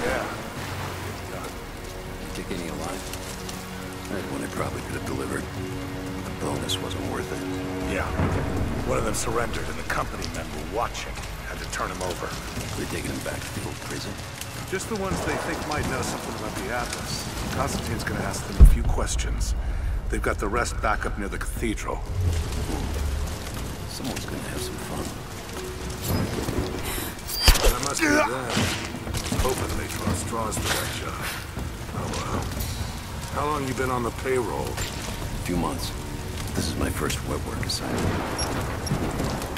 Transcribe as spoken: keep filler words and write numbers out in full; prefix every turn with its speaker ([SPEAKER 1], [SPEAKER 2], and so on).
[SPEAKER 1] Yeah. It's done.
[SPEAKER 2] You take any alive? I had one I probably could have delivered. The bonus wasn't worth it.
[SPEAKER 1] Yeah. One of them surrendered and the company men were watching. Had to turn him over.
[SPEAKER 2] We're taking him back to the old prison.
[SPEAKER 1] Just the ones they think might know something about the Atlas. Constantine's gonna ask them a few questions. They've got the rest back up near the cathedral.
[SPEAKER 2] Someone's gonna have some fun.
[SPEAKER 1] That must be them. Hoping they draw straws for that job. Oh well. How long you been on the payroll?
[SPEAKER 2] A few months. This is my first web work assignment.